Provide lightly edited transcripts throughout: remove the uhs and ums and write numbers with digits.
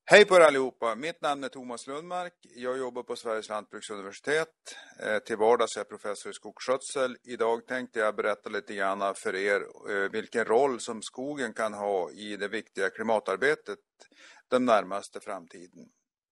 Hej på er allihopa, mitt namn är Thomas Lundmark, jag jobbar på Sveriges lantbruksuniversitet, till vardags är jag professor i skogsskötsel. Idag tänkte jag berätta lite grann för er vilken roll som skogen kan ha i det viktiga klimatarbetet den närmaste framtiden.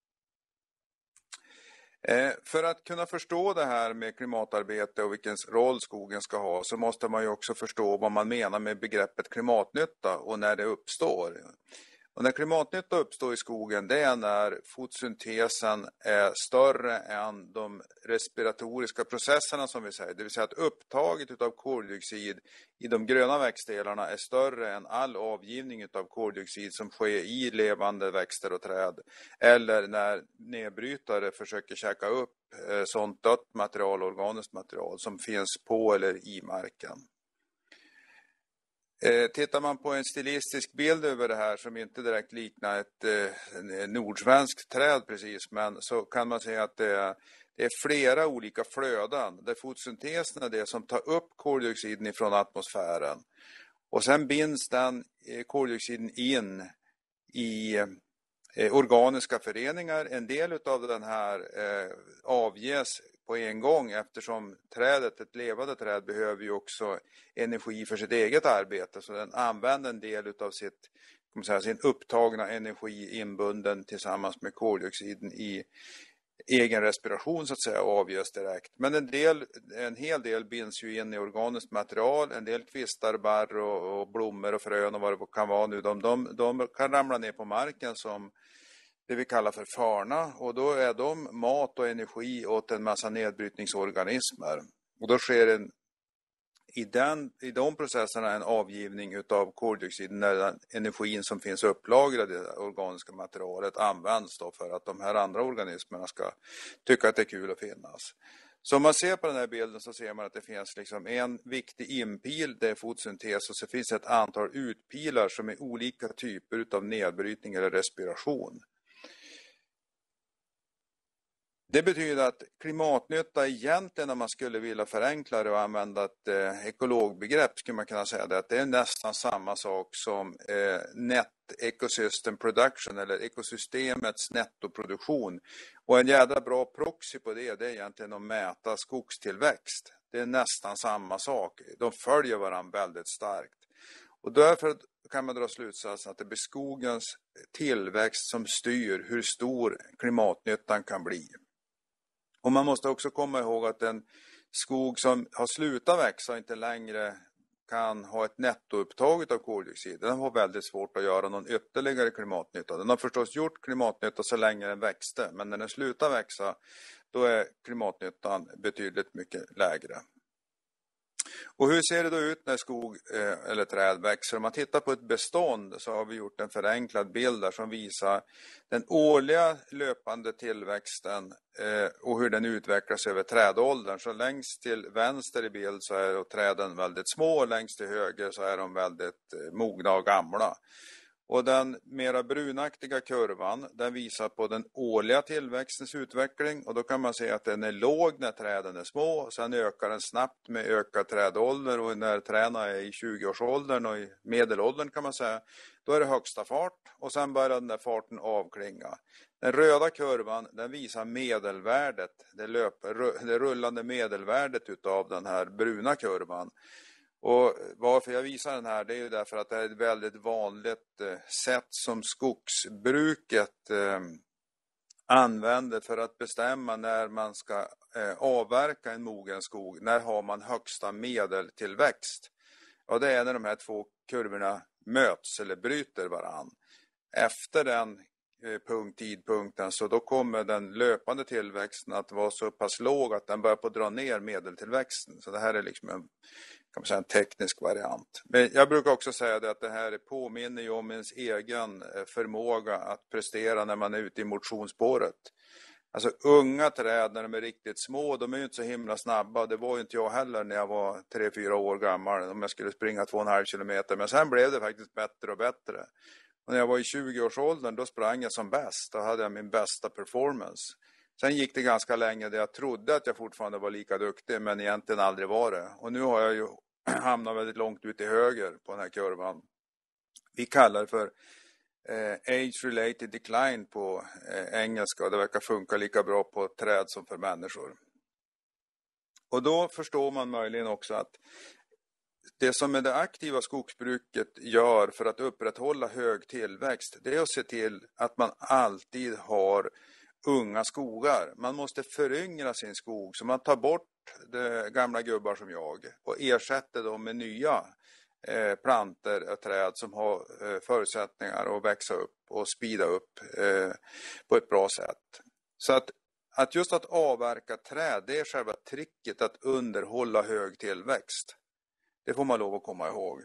För att kunna förstå det här med klimatarbete och vilken roll skogen ska ha så måste man ju också förstå vad man menar med begreppet klimatnytta och när det uppstår. Och när klimatnytta uppstår i skogen, det är när fotosyntesen är större än de respiratoriska processerna som vi säger. Det vill säga att upptaget av koldioxid i de gröna växtdelarna är större än all avgivning av koldioxid som sker i levande växter och träd. Eller när nedbrytare försöker käka upp sånt dött material, organiskt material som finns på eller i marken. Tittar man på en stilistisk bild över det här som inte direkt liknar ett nordsvenskt träd precis, men så kan man säga att det är flera olika flöden där fotosyntesen är det som tar upp koldioxiden ifrån atmosfären och sen binds den koldioxiden in i organiska föreningar. En del av den här avges på en gång eftersom ett levande träd behöver ju också energi för sitt eget arbete. Så den använder en del av sin upptagna energi inbunden tillsammans med koldioxiden i egen respiration så att säga och avges direkt. Men en hel del binds ju in i organiskt material. En del kvistar, barr och blommor och frön och vad det kan vara nu. De kan ramla ner på marken som det vi kallar för farna och då är de mat och energi åt en massa nedbrytningsorganismer. Och då sker i de processerna en avgivning av koldioxid när den energin som finns upplagrad i det organiska materialet används då för att de här andra organismerna ska tycka att det är kul att finnas. Så om man ser på den här bilden så ser man att det finns liksom en viktig inpil, det är fotosyntes och så finns ett antal utpilar som är olika typer av nedbrytning eller respiration. Det betyder att klimatnytta egentligen, om man skulle vilja förenkla det och använda ett ekologbegrepp, skulle man kunna säga det, att det är nästan samma sak som net ecosystem production eller ekosystemets nettoproduktion. Och en jävla bra proxy på det är egentligen att mäta skogstillväxt. Det är nästan samma sak. De följer varandra väldigt starkt. Och därför kan man dra slutsatsen att det blir skogens tillväxt som styr hur stor klimatnyttan kan bli. Och man måste också komma ihåg att en skog som har slutat växa inte längre kan ha ett nettoupptag av koldioxid. Den har väldigt svårt att göra någon ytterligare klimatnytta. Den har förstås gjort klimatnytta så länge den växte, men när den slutar växa då är klimatnyttan betydligt mycket lägre. Och hur ser det då ut när skog eller träd växer? Om man tittar på ett bestånd så har vi gjort en förenklad bild där som visar den årliga löpande tillväxten och hur den utvecklas över trädåldern. Så längst till vänster i bild så är träden väldigt små och längst till höger så är de väldigt mogna och gamla. Och den mera brunaktiga kurvan den visar på den årliga tillväxtens utveckling och då kan man se att den är låg när träden är små och sen ökar den snabbt med ökad trädålder och när träden är i 20-årsåldern och i medelåldern kan man säga då är det högsta fart och sen börjar den där farten avklinga. Den röda kurvan den visar medelvärdet, det rullande medelvärdet utav den här bruna kurvan. Och varför jag visar den här det är ju därför att det är ett väldigt vanligt sätt som skogsbruket använder för att bestämma när man ska avverka en mogen skog. När har man högsta medeltillväxt? Och det är när de här två kurvorna möts eller bryter varann. Efter den tidpunkten så då kommer den löpande tillväxten att vara så pass låg att den börjar på att dra ner medeltillväxten. Så det här är liksom en teknisk variant. Men jag brukar också säga det att det här påminner ju om ens egen förmåga att prestera när man är ute i motionsspåret. Alltså unga träd när de är riktigt små, de är ju inte så himla snabba. Det var ju inte jag heller när jag var 3-4 år gammal om jag skulle springa 2,5 kilometer. Men sen blev det faktiskt bättre och bättre. Och när jag var i 20-årsåldern då sprang jag som bäst. Då hade jag min bästa performance. Sen gick det ganska länge där jag trodde att jag fortfarande var lika duktig men egentligen aldrig var det. Och nu har jag ju hamnat väldigt långt ut till höger på den här kurvan. Vi kallar det för age-related decline på engelska, och det verkar funka lika bra på träd som för människor. Och då förstår man möjligen också att det som med det aktiva skogsbruket gör för att upprätthålla hög tillväxt, det är att se till att man alltid har unga skogar. Man måste föryngra sin skog, så man tar bort de gamla gubbar som jag och ersätter dem med nya planter och träd som har förutsättningar att växa upp och spida upp på ett bra sätt. Så att just att avverka träd, det är själva tricket att underhålla hög tillväxt. Det får man lov att komma ihåg.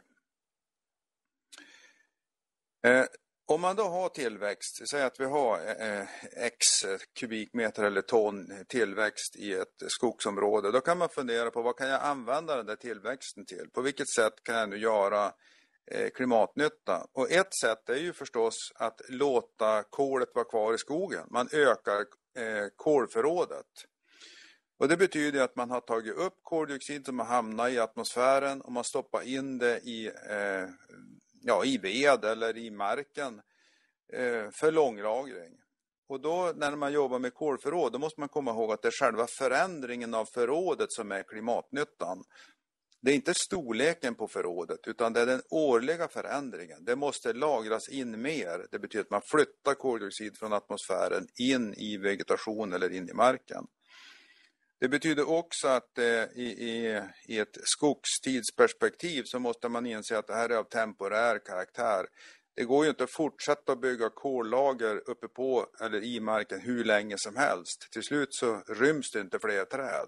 Om man då har tillväxt, säg att vi har x kubikmeter eller ton tillväxt i ett skogsområde, då kan man fundera på vad kan jag använda den där tillväxten till? På vilket sätt kan jag nu göra klimatnytta? Och ett sätt är ju förstås att låta kolet vara kvar i skogen. Man ökar kolförrådet. Och det betyder att man har tagit upp koldioxid som har hamnat i atmosfären och man stoppar in det i ved eller i marken för långlagring. Och då när man jobbar med kolförråd, då måste man komma ihåg att det är själva förändringen av förrådet som är klimatnyttan. Det är inte storleken på förrådet, utan det är den årliga förändringen. Det måste lagras in mer. Det betyder att man flyttar koldioxid från atmosfären in i vegetation eller in i marken. Det betyder också att i ett skogstidsperspektiv så måste man inse att det här är av temporär karaktär. Det går ju inte att fortsätta bygga kollager uppe på eller i marken hur länge som helst. Till slut så ryms det inte fler träd.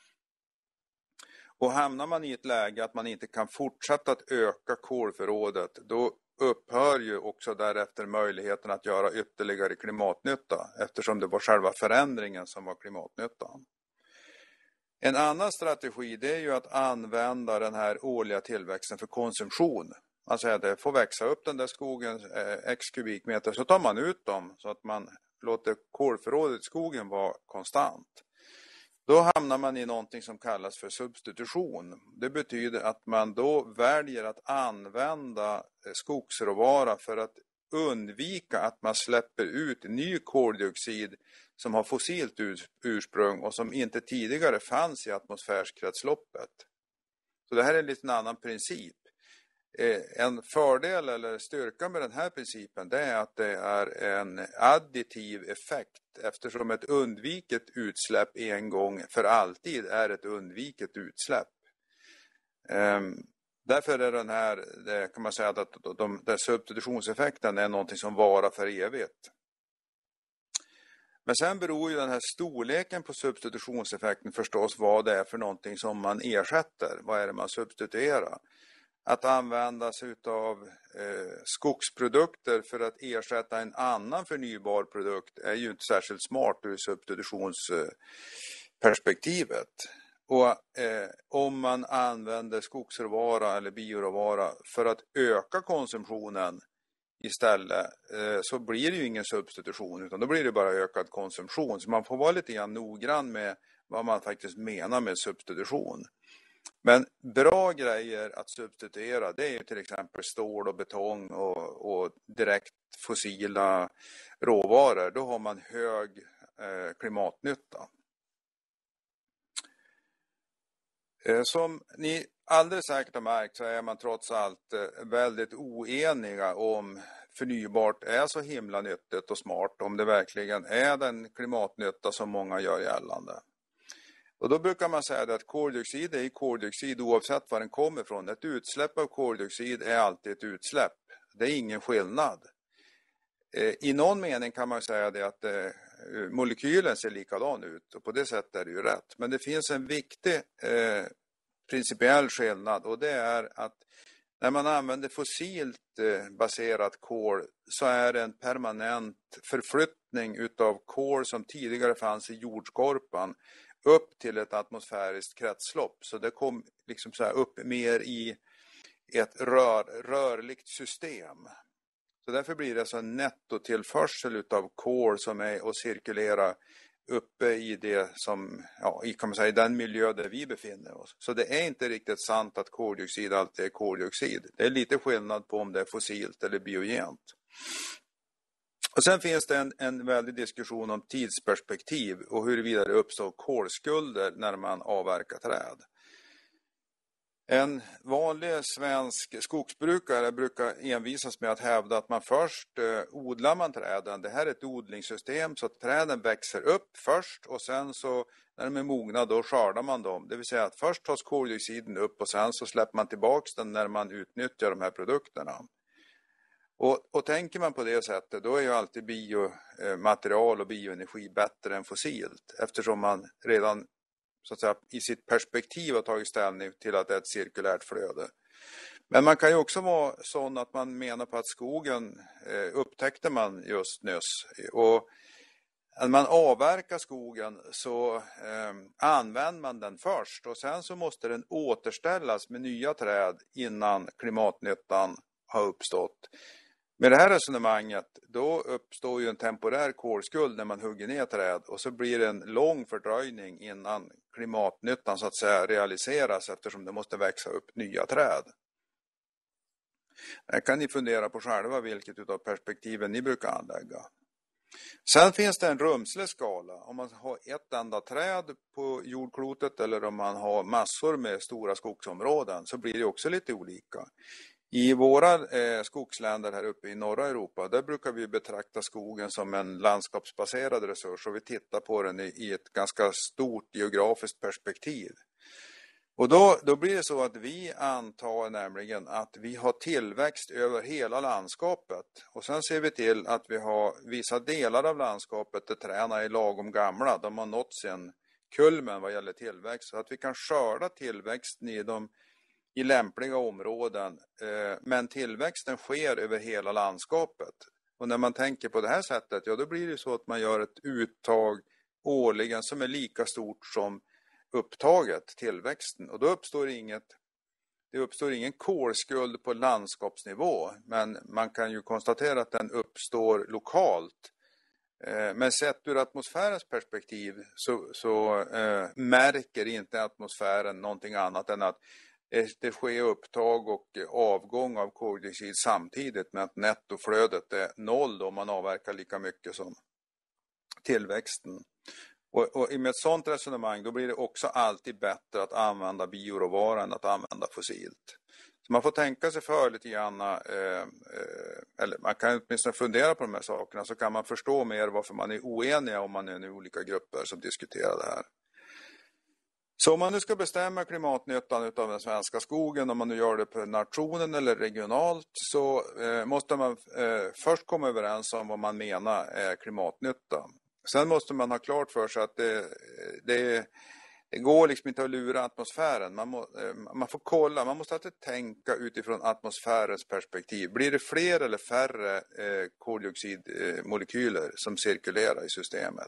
Och hamnar man i ett läge att man inte kan fortsätta att öka kolförrådet, då upphör ju också därefter möjligheten att göra ytterligare klimatnytta, eftersom det var själva förändringen som var klimatnyttan. En annan strategi, det är ju att använda den här årliga tillväxten för konsumtion. Alltså att det får växa upp den där skogen x kubikmeter, så tar man ut dem så att man låter kolförrådet i skogen vara konstant. Då hamnar man i någonting som kallas för substitution. Det betyder att man då väljer att använda skogsråvara för att undvika att man släpper ut ny koldioxid som har fossilt ursprung och som inte tidigare fanns i atmosfärskretsloppet. Så det här är en liten annan princip. En fördel eller styrka med den här principen, det är att det är en additiv effekt, eftersom ett undviket utsläpp en gång för alltid är ett undviket utsläpp. Därför är den här, kan man säga att den substitutionseffekten är någonting som varar för evigt. Men sen beror ju den här storleken på substitutionseffekten förstås vad det är för någonting som man ersätter. Vad är det man substituerar? Att använda sig av skogsprodukter för att ersätta en annan förnybar produkt är ju inte särskilt smart ur substitutionsperspektivet. Och om man använder skogsråvara eller bioråvara för att öka konsumtionen istället, så blir det ju ingen substitution, utan då blir det bara ökad konsumtion. Så man får vara lite grann noggrann med vad man faktiskt menar med substitution. Men bra grejer att substituera, det är ju till exempel stål och betong och direkt fossila råvaror. Då har man hög klimatnytta. Som ni alldeles säkert har märkt så är man trots allt väldigt oeniga om förnybart är så himla nyttigt och smart, om det verkligen är den klimatnytta som många gör gällande. Och då brukar man säga att koldioxid är koldioxid oavsett var den kommer ifrån. Ett utsläpp av koldioxid är alltid ett utsläpp. Det är ingen skillnad. I någon mening kan man säga det att molekylen ser likadan ut, och på det sättet är det ju rätt. Men det finns en viktig principiell skillnad, och det är att när man använder fossilt baserat kol så är det en permanent förflyttning utav kol som tidigare fanns i jordskorpan upp till ett atmosfäriskt kretslopp. Så det kom liksom så här upp mer i ett rörligt system. Så därför blir det alltså en nettotillförsel utav kol som är att cirkulera uppe i det som, kan man säga, i den miljö där vi befinner oss. Så det är inte riktigt sant att koldioxid alltid är koldioxid. Det är lite skillnad på om det är fossilt eller biogent. Och sen finns det en väldig diskussion om tidsperspektiv och huruvida det uppstår kolskulder när man avverkar träd. En vanlig svensk skogsbrukare brukar envisas med att hävda att man först odlar man träden. Det här är ett odlingssystem så att träden växer upp först och sen så när de är mogna då skördar man dem. Det vill säga att först tas koldioxiden upp och sen så släpper man tillbaka den när man utnyttjar de här produkterna. Och tänker man på det sättet då är ju alltid biomaterial och bioenergi bättre än fossilt eftersom man redan så att säga, i sitt perspektiv har tagit ställning till att det är ett cirkulärt flöde. Men man kan ju också vara sån att man menar på att skogen upptäckte man just nyss. Och när man avverkar skogen så använder man den först och sen så måste den återställas med nya träd innan klimatnyttan har uppstått. Med det här resonemanget då uppstår ju en temporär kolskuld när man hugger ner träd och så blir det en lång fördröjning innan klimatnyttan så att säga realiseras eftersom det måste växa upp nya träd. Här kan ni fundera på själva vilket utav perspektiven ni brukar anlägga. Sen finns det en rumslig skala. Om man har ett enda träd på jordklotet eller om man har massor med stora skogsområden så blir det också lite olika. I våra skogsländer här uppe i norra Europa, där brukar vi betrakta skogen som en landskapsbaserad resurs och vi tittar på den i ett ganska stort geografiskt perspektiv. Och då blir det så att vi antar nämligen att vi har tillväxt över hela landskapet och sen ser vi till att vi har vissa delar av landskapet där träden är lagom gamla, de har nått sin kulmen vad gäller tillväxt så att vi kan skörda tillväxten i lämpliga områden, men tillväxten sker över hela landskapet. Och när man tänker på det här sättet, ja då blir det så att man gör ett uttag årligen som är lika stort som upptaget, tillväxten. Och då uppstår ingen kolskuld på landskapsnivå, men man kan ju konstatera att den uppstår lokalt. Men sett ur atmosfärens perspektiv så märker inte atmosfären någonting annat än att det sker upptag och avgång av koldioxid samtidigt med att nettoflödet är noll om man avverkar lika mycket som tillväxten. Och med ett sådant resonemang då blir det också alltid bättre att använda bioråvara än att använda fossilt. Så man får tänka sig för lite grann, eller man kan åtminstone fundera på de här sakerna så kan man förstå mer varför man är oeniga om man är i olika grupper som diskuterar det här. Så om man nu ska bestämma klimatnyttan av den svenska skogen, om man nu gör det på nationen eller regionalt, så måste man först komma överens om vad man menar är klimatnytta. Sen måste man ha klart för sig att det går liksom inte att lura atmosfären. Man får kolla, man måste alltid tänka utifrån atmosfärens perspektiv. Blir det fler eller färre koldioxidmolekyler som cirkulerar i systemet?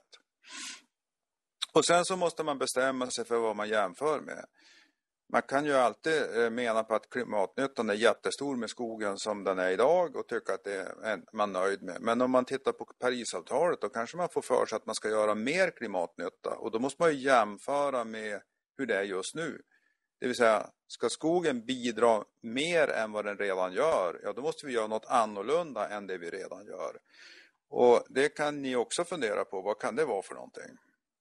Och sen så måste man bestämma sig för vad man jämför med. Man kan ju alltid mena på att klimatnyttan är jättestor med skogen som den är idag och tycka att det är man nöjd med. Men om man tittar på Parisavtalet då kanske man får för sig att man ska göra mer klimatnytta. Och då måste man ju jämföra med hur det är just nu. Det vill säga, ska skogen bidra mer än vad den redan gör, ja då måste vi göra något annorlunda än det vi redan gör. Och det kan ni också fundera på, vad kan det vara för någonting?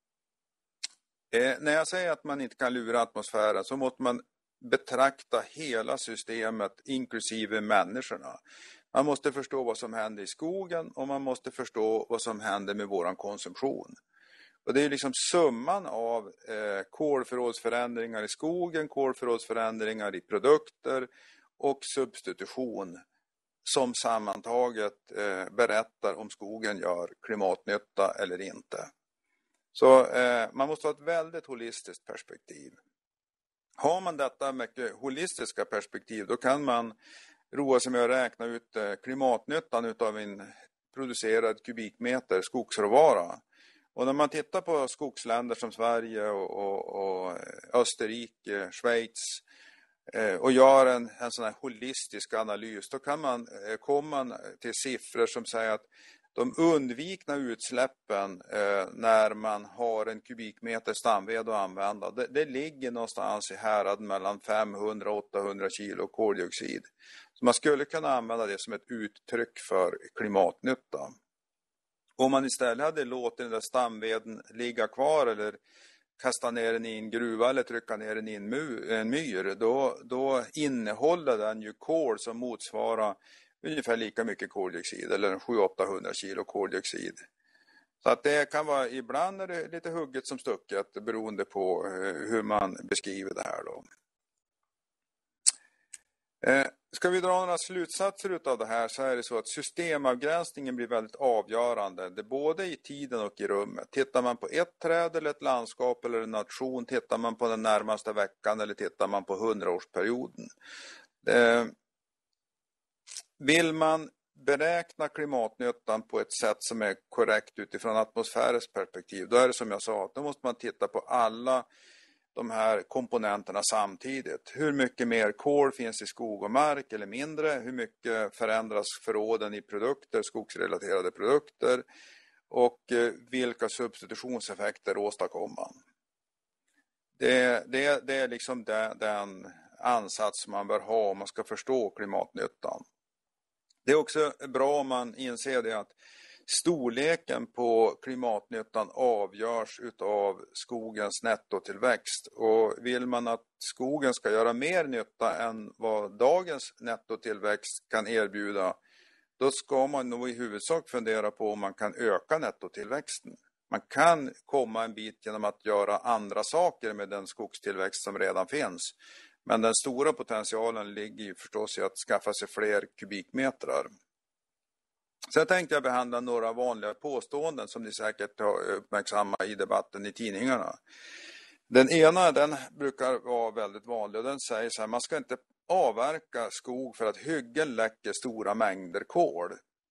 När jag säger att man inte kan lura atmosfären så måste man betrakta hela systemet inklusive människorna. Man måste förstå vad som händer i skogen och man måste förstå vad som händer med våran konsumtion. Och det är liksom summan av kolförrådsförändringar i skogen, kolförrådsförändringar i produkter och substitution som sammantaget berättar om skogen gör klimatnytta eller inte. Så man måste ha ett väldigt holistiskt perspektiv. Har man detta mycket holistiska perspektiv då kan man roa sig med att räkna ut klimatnyttan utav en producerad kubikmeter skogsråvara. Och när man tittar på skogsländer som Sverige och Österrike, Schweiz och gör en sån här holistisk analys då kan man komma till siffror som säger att de undvikna utsläppen när man har en kubikmeter stamved att använda, det ligger någonstans i härad mellan 500 och 800 kilo koldioxid. Så man skulle kunna använda det som ett uttryck för klimatnytta. Om man istället hade låtit den där stamveden ligga kvar eller kasta ner den i en gruva eller trycka ner den i en myr, då innehåller den ju kol som motsvarar ungefär lika mycket koldioxid, eller 700-800 kilo koldioxid. Så att det kan vara, ibland är det lite hugget som stucket beroende på hur man beskriver det här då. Ska vi dra några slutsatser av det här, så är det så att systemavgränsningen blir väldigt avgörande. Det är både i tiden och i rummet. Tittar man på ett träd eller ett landskap eller en nation, tittar man på den närmaste veckan eller tittar man på 100-årsperioden. Vill man beräkna klimatnyttan på ett sätt som är korrekt utifrån atmosfärens perspektiv, då är det som jag sa, då måste man titta på alla de här komponenterna samtidigt. Hur mycket mer kol finns i skog och mark eller mindre? Hur mycket förändras förråden i produkter, skogsrelaterade produkter? Och vilka substitutionseffekter åstadkommer man? Det är liksom den ansats man bör ha om man ska förstå klimatnyttan. Det är också bra om man inser det att storleken på klimatnyttan avgörs utav skogens nettotillväxt, och vill man att skogen ska göra mer nytta än vad dagens nettotillväxt kan erbjuda, då ska man nog i huvudsak fundera på om man kan öka nettotillväxten. Man kan komma en bit genom att göra andra saker med den skogstillväxt som redan finns, men den stora potentialen ligger ju förstås i att skaffa sig fler kubikmetrar. Sen tänkte jag behandla några vanliga påståenden som ni säkert har uppmärksammat i debatten i tidningarna. Den ena, den brukar vara väldigt vanlig, och den säger så här: man ska inte avverka skog för att hyggen läcker stora mängder kol.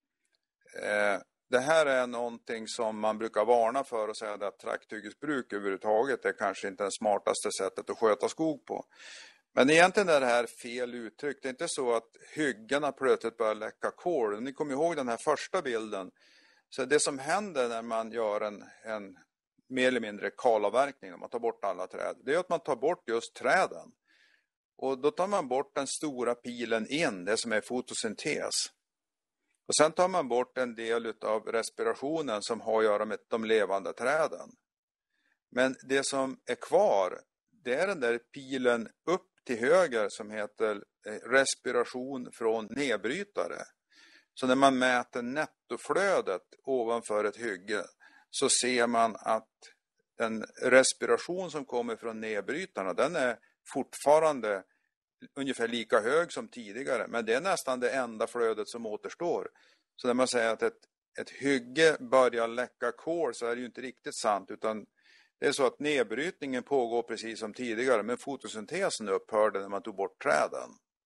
Det här är någonting som man brukar varna för och säga att trakthyggesbruk överhuvudtaget är kanske inte det smartaste sättet att sköta skog på. Men egentligen är det här fel uttryck. Det är inte så att hyggena plötsligt börjar läcka kol. Ni kommer ihåg den här första bilden. Så det som händer när man gör en mer eller mindre kalavverkning, när man tar bort alla träd, det är att man tar bort just träden. Och då tar man bort den stora pilen in, det som är fotosyntes. Och sen tar man bort en del av respirationen som har att göra med de levande träden. Men det som är kvar, det är den där pilen upp till höger som heter respiration från nedbrytare. Så när man mäter nettoflödet ovanför ett hygge, så ser man att den respiration som kommer från nedbrytarna, den är fortfarande ungefär lika hög som tidigare, men det är nästan det enda flödet som återstår. Så när man säger att ett hygge börjar läcka kol, så är det ju inte riktigt sant, utan det är så att nedbrytningen pågår precis som tidigare, men fotosyntesen upphörde när man tog bort träden.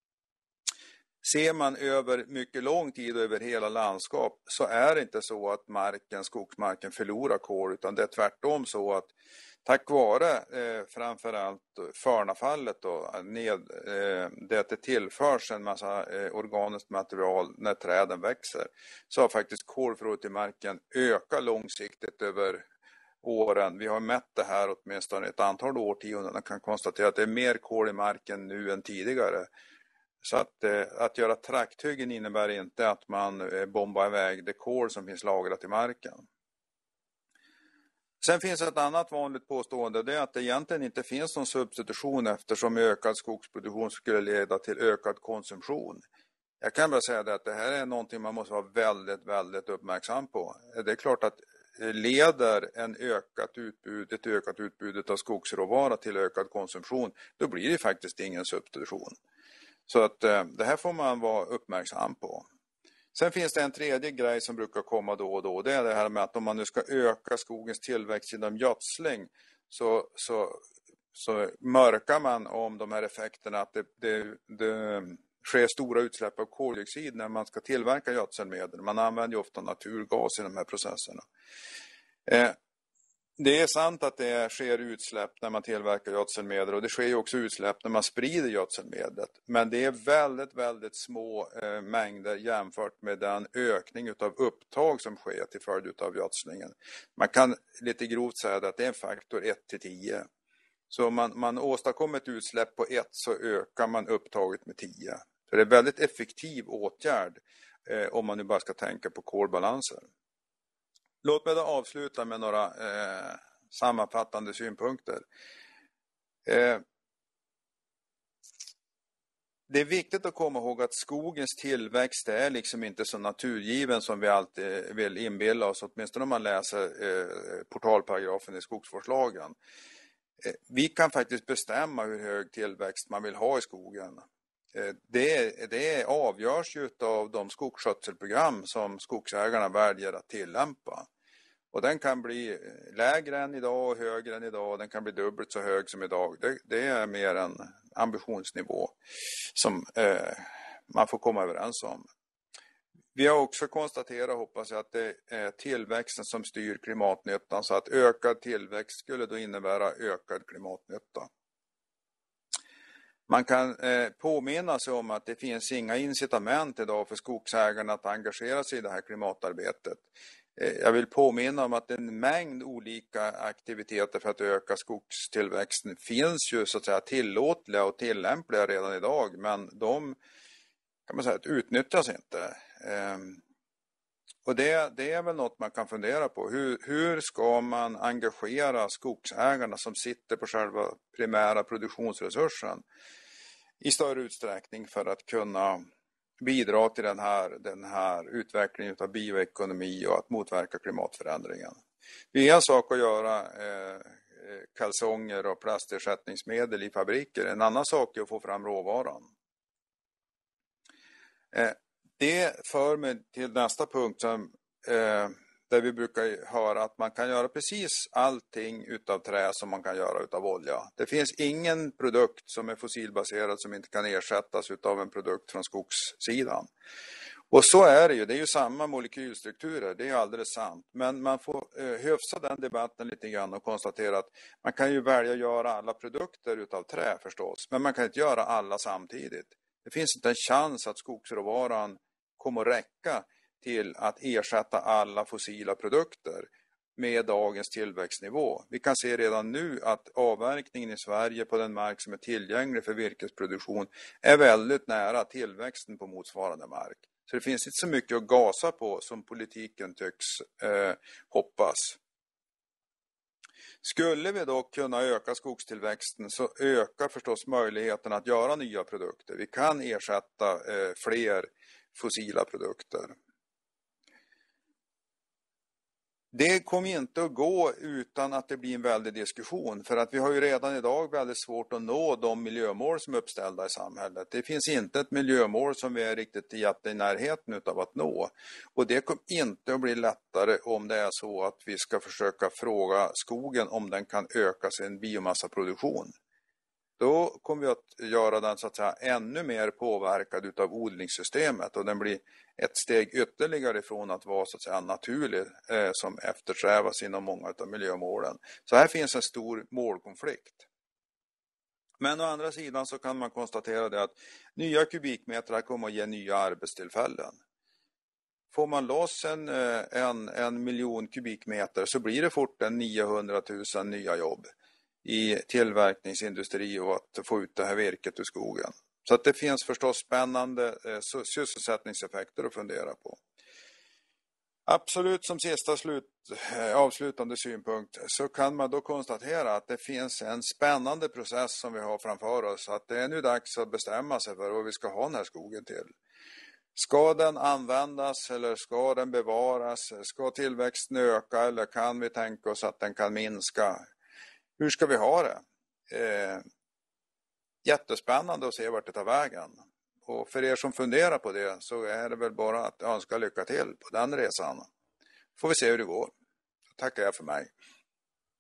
Ser man över mycket lång tid och över hela landskap, så är det inte så att skogsmarken förlorar kol, utan det är tvärtom så att tack vare framförallt förnafallet och det att det tillförs en massa organiskt material när träden växer, så har faktiskt kolförrådet i marken ökat långsiktigt över åren. Vi har mätt det här åtminstone ett antal årtionden och kan konstatera att det är mer kol i marken nu än tidigare. Så att göra trakthyggen innebär inte att man bombar iväg det kol som finns lagrat i marken. Sen finns ett annat vanligt påstående, det är att det egentligen inte finns någon substitution, eftersom ökad skogsproduktion skulle leda till ökad konsumtion. Jag kan bara säga att det här är någonting man måste vara väldigt, väldigt uppmärksam på. Det är klart att leder ett ökat utbud av skogsråvara till ökad konsumtion, då blir det faktiskt ingen substitution. Så att det här får man vara uppmärksam på. Sen finns det en tredje grej som brukar komma då och då. Det är det här med att om man nu ska öka skogens tillväxt genom gödsling, så mörkar man om de här effekterna, att det sker stora utsläpp av koldioxid när man ska tillverka gödselmedel. Man använder ju ofta naturgas i de här processerna. Det är sant att det sker utsläpp när man tillverkar gödselmedel, och det sker ju också utsläpp när man sprider gödselmedlet. Men det är väldigt, väldigt små mängder jämfört med den ökning av upptag som sker till följd av gödslingen. Man kan lite grovt säga att det är en faktor 1-10. Så om man åstadkommer ett utsläpp på 1, så ökar man upptaget med 10. Så det är en väldigt effektiv åtgärd om man nu bara ska tänka på kolbalanser. Låt mig då avsluta med några sammanfattande synpunkter. Det är viktigt att komma ihåg att skogens tillväxt är liksom inte så naturgiven som vi alltid vill inbilla oss, åtminstone om man läser portalparagrafen i skogsvårdslagen. Vi kan faktiskt bestämma hur hög tillväxt man vill ha i skogen. Det avgörs ju av de skogsskötselprogram som skogsägarna väljer att tillämpa. Och den kan bli lägre än idag och högre än idag. Den kan bli dubbelt så hög som idag. Det är mer en ambitionsnivå som man får komma överens om. Vi har också konstaterat, hoppas jag, att det är tillväxten som styr klimatnyttan. Så att ökad tillväxt skulle då innebära ökad klimatnytta. Man kan påminna sig om att det finns inga incitament idag för skogsägarna att engagera sig i det här klimatarbetet. Jag vill påminna om att en mängd olika aktiviteter för att öka skogstillväxten finns ju så att säga tillåtliga och tillämpliga redan idag, men de kan man säga att utnyttjas inte. Och det är väl något man kan fundera på. Hur ska man engagera skogsägarna som sitter på själva primära produktionsresursen i större utsträckning för att kunna bidra till den här utvecklingen av bioekonomi och att motverka klimatförändringen. Det är en sak att göra kalsonger och plastersättningsmedel i fabriker. En annan sak är att få fram råvaran. Det för mig till nästa punkt som, där vi brukar höra att man kan göra precis allting utav trä som man kan göra utav olja. Det finns ingen produkt som är fossilbaserad som inte kan ersättas utav en produkt från skogssidan. Och så är det ju, det är ju samma molekylstrukturer, det är alldeles sant. Men man får hyfsa den debatten lite grann och konstatera att man kan ju välja att göra alla produkter utav trä förstås, men man kan inte göra alla samtidigt. Det finns inte en chans att skogsråvaran kommer att räcka till att ersätta alla fossila produkter med dagens tillväxtnivå. Vi kan se redan nu att avverkningen i Sverige på den mark som är tillgänglig för virkesproduktion är väldigt nära tillväxten på motsvarande mark. Så det finns inte så mycket att gasa på som politiken tycks hoppas. Skulle vi då kunna öka skogstillväxten så ökar förstås möjligheten att göra nya produkter. Vi kan ersätta fler fossila produkter. Det kommer inte att gå utan att det blir en väldig diskussion, för att vi har ju redan idag väldigt svårt att nå de miljömål som är uppställda i samhället. Det finns inte ett miljömål som vi är riktigt i närheten av att nå, och det kommer inte att bli lättare om det är så att vi ska försöka fråga skogen om den kan öka sin biomassaproduktion. Då kommer vi att göra den så att säga ännu mer påverkad utav odlingssystemet, och den blir ett steg ytterligare ifrån att vara så att säga naturlig som eftersträvas inom många av miljömålen. Så här finns en stor målkonflikt. Men å andra sidan så kan man konstatera det att nya kubikmeter kommer att ge nya arbetstillfällen. Får man loss en miljon kubikmeter så blir det fort 900 000 nya jobb i tillverkningsindustri och att få ut det här virket ur skogen. Så att det finns förstås spännande sysselsättningseffekter att fundera på. Absolut, som sista avslutande synpunkt så kan man då konstatera att det finns en spännande process som vi har framför oss. Att det är nu dags att bestämma sig för vad vi ska ha den här skogen till. Ska den användas eller ska den bevaras? Ska tillväxten öka eller kan vi tänka oss att den kan minska? Hur ska vi ha det? Jättespännande att se vart det tar vägen. Och för er som funderar på det så är det väl bara att önska lycka till på den resan. Får vi se hur det går. Tackar jag för mig.